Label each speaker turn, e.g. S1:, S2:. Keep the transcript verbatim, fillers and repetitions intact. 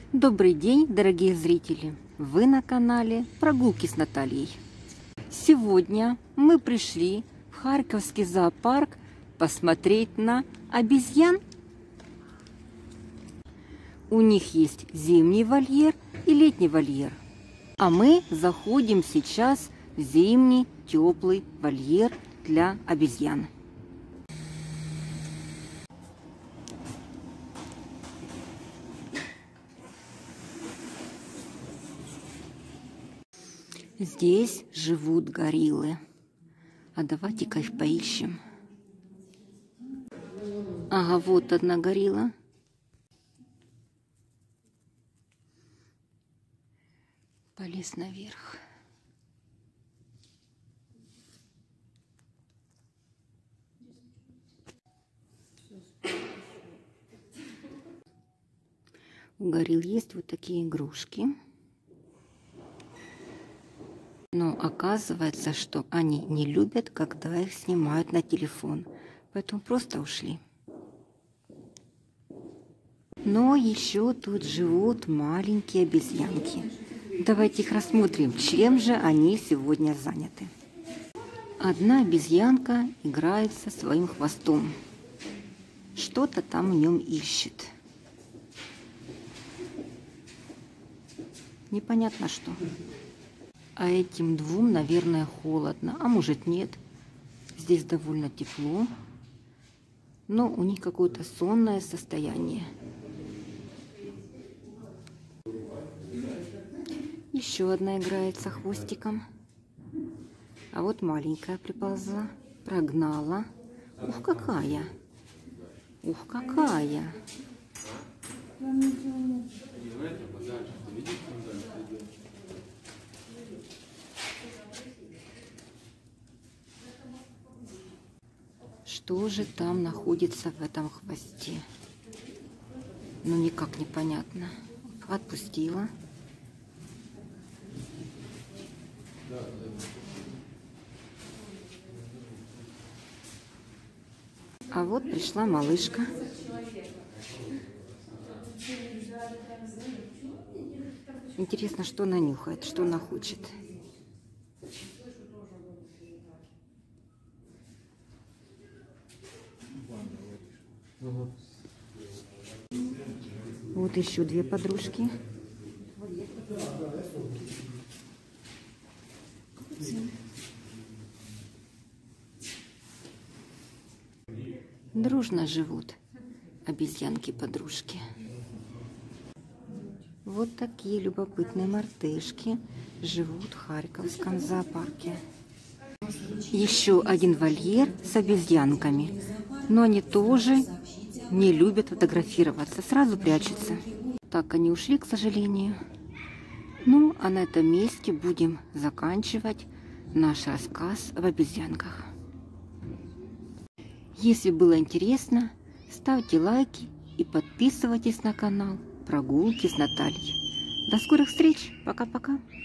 S1: Добрый день, дорогие зрители! Вы на канале «Прогулки с Натальей». Сегодня мы пришли в Харьковский зоопарк посмотреть на обезьян. У них есть зимний вольер и летний вольер. А мы заходим сейчас в зимний теплый вольер для обезьян. Здесь живут гориллы. А давайте-ка их поищем. Ага, вот одна горилла. Полез наверх. У горилл есть вот такие игрушки. Но оказывается, что они не любят, когда их снимают на телефон. Поэтому просто ушли. Но еще тут живут маленькие обезьянки. Давайте их рассмотрим, чем же они сегодня заняты. Одна обезьянка играет со своим хвостом. Что-то там в нем ищет. Непонятно что. А этим двум, наверное, холодно. А может, нет. Здесь довольно тепло. Но у них какое-то сонное состояние. Еще одна играет со хвостиком. А вот маленькая приползла. Прогнала. Ух, какая! Ух, какая! Что же там находится в этом хвосте? Ну, никак непонятно. Отпустила. А вот пришла малышка. Интересно, что она нюхает, что она хочет. Вот еще две подружки. Дружно живут обезьянки-подружки. Вот такие любопытные мартышки живут в Харьковском зоопарке. Еще один вольер с обезьянками. Но они тоже не любят фотографироваться, сразу прячутся. Так, они ушли, к сожалению. Ну, а на этом месте будем заканчивать наш рассказ об обезьянках. Если было интересно, ставьте лайки и подписывайтесь на канал «Прогулки с Натальей». До скорых встреч! Пока-пока!